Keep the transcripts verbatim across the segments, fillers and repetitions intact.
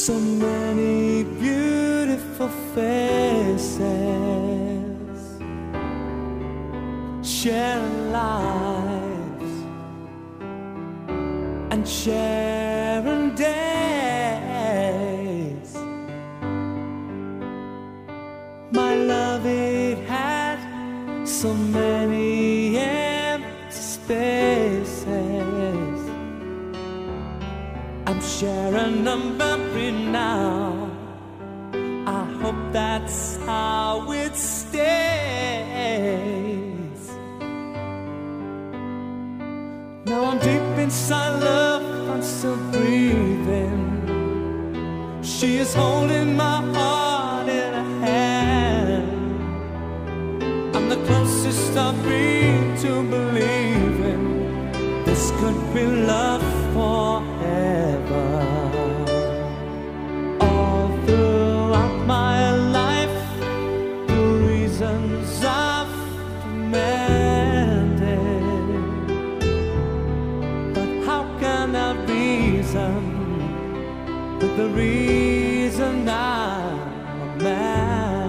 So many beautiful faces, sharing lives and sharing days. My love, it had so many empty spaces. I'm sharing them every now. I hope that's how it stays. Now I'm deep inside love, I'm still breathing. She is holding my heart in her hand. I'm the closest I've been to believing this could be love forever. All throughout my life, the reasons I've demanded, but how can I reason with the reason I'm a man?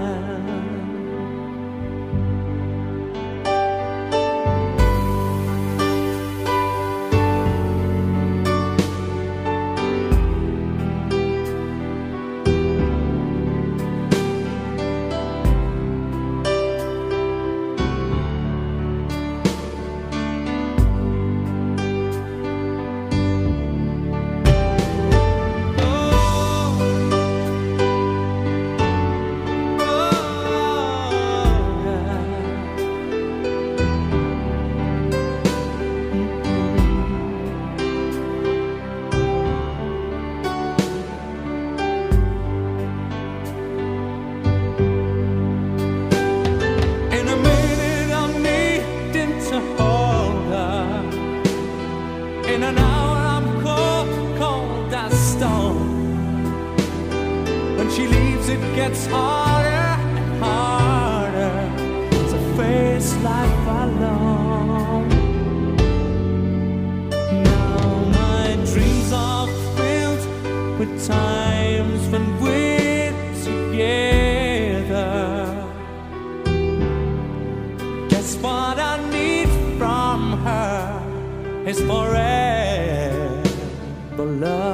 In an hour I'm cold, cold as stone. When she leaves it gets harder and harder to face life alone. Now my dreams are filled with times when we're together. Guess what I need from her is forever love.